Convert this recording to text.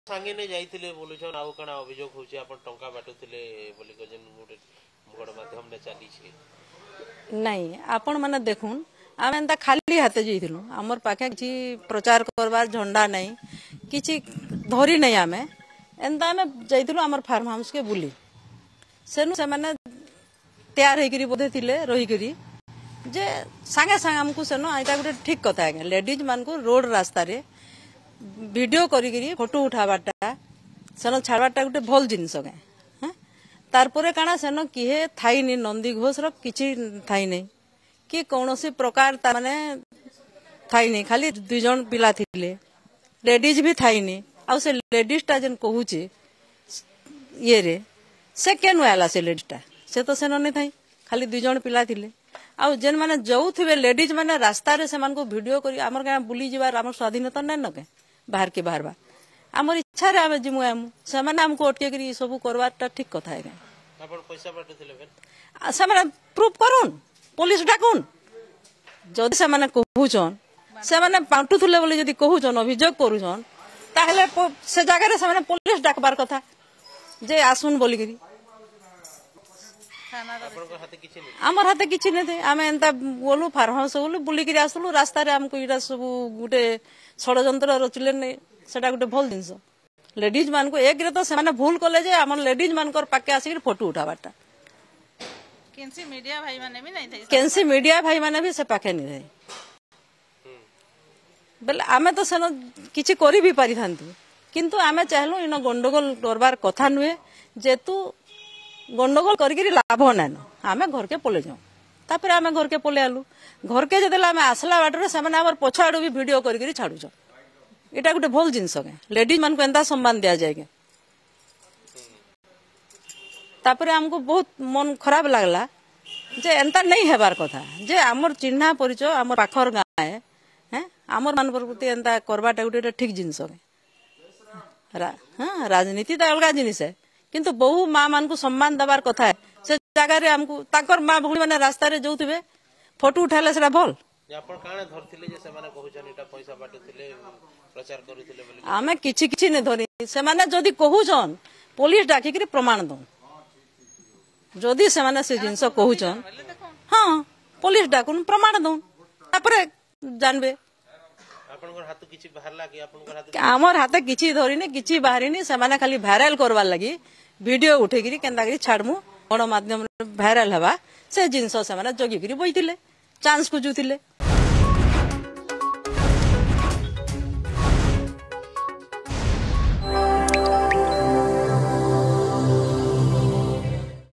सांगे ने जाइथिले बोलुछन आउ कणा अभियोग होछि अपन टंका बाटुथिले बोली को जन गण माध्यम ने चली छी नहीं आपण माने देखुन आम एंता खाली हाथे जाइथिलु हमर पाखे किछि प्रचार करबार झंडा नहीं किछि धरी नहीं आमे एंता आमे जाइथिलु हमर फार्म हाउस के बुली सेनु से माने तैयार हेकरी बोधे थिले रही करी जे सांगे सांगे हमको सेनो आइता गुटे ठीक कथा है लेडीज मान को रोड रास्ता रे वीडियो करी फोटो उठाबाटा सेनो छाड़बाटा गुटे भल जिनस के तारपरे काना सेनो किहे थाई नि नंदी घोष रो किछि थाई नहीं कि कौनसी प्रकार ता माने थाई नहीं खाली दुई जन पिला थिले लेडीज भी थाई नहीं आ से लेडीज टा जन कहूचे ये रे से केनु आला से लेडीज टा से तो सेनो नहीं थाई खाली दुई जन पिला थिले आ जेन माने जाउथिबे लेडीज माने रास्ता रे सेमान को वीडियो करी हमर का बुली जिबार हमर स्वाधीनता नै नके बाहर के बाहर बा हमर इच्छा रे आमे जिमु आमु से माने हमको अटके करी सब करवाटा ठीक कथा है अपन पैसा बाटुथिले बेन से माने प्रूफ करूं पुलिस डाकुन जदि से माने कहूचन से माने बाटुथिले बोली जदि कहूचन अभियोग करूचन ताहले से जगह रे से माने पुलिस डाकबार कथा जे आसुन बोली करी आमर हाथे किछि नै थे आमे एंता बोलू फार्म हाउस बोलू बुली करी आसलु रास्ता रे हमको इडा सब गुटे षडयंत्र रचले नै सेटा गुटे भल जिंस लेडीज मान को एक रे तो से माने भूल कले जे हमर लेडीज मान कर पाके आसी फोटो उठाबाटा केनसी मीडिया भाई माने भी नै थे केनसी मीडिया भाई माने भी से पाके नै थे बेले आमे तो सेनो किछि करी भी पारि थांतु किंतु आमे चाहलु इन गंडगोल करबार कथा नुए जेतु गंडगोल करी लाभ नाइन आमे घर के पले जाऊँ तापर आमे घर के पले आलु घर के जदे आमे आसला बाटर से पछ आड़ भी वीडियो करी छाड़ुछ इटा गोटे भल जिनस के लेडीज मान को एंता सम्मान दिया जाए तापर हमको बहुत मन खराब लगला जे एंता नहीं हेबार कथा जे आमर चिन्हा परिचय आमर पाखर गाँ है आमर मान प्रति एंता करवाटा गोटे ठीक जिनस के राजनीति तो अलग जिनिस है किंतु बहु माँ मान को सम्मान दबार कथा है से जगह रे हमको ताकर माँ भूणी माने रास्ता रे जाउथिबे फोटो उठाले सेटा भल आपण काने धरथिले जे से माने कहउछन एटा पैसा बाटुथिले प्रचार करूथिले बोली आमे किछि किछि ने धरि से माने जदी कहउछन पुलिस डाकी करी प्रमाण दो जदी से माने से जिंस कहउछन हां पुलिस डाकुन प्रमाण दो तापरे जानबे आपनकर हाथ किछि बाहरला कि आपनकर हाथ हमर हाथ किछि धरिनी किछि बाहरिनी से माने खाली वायरल करवार लगी वीडियो उठे करी केंदा करी छाड़मु गण माध्यम वायरल हवा से जिंस से माने जगी करी बइतिले चांस को जुतिले।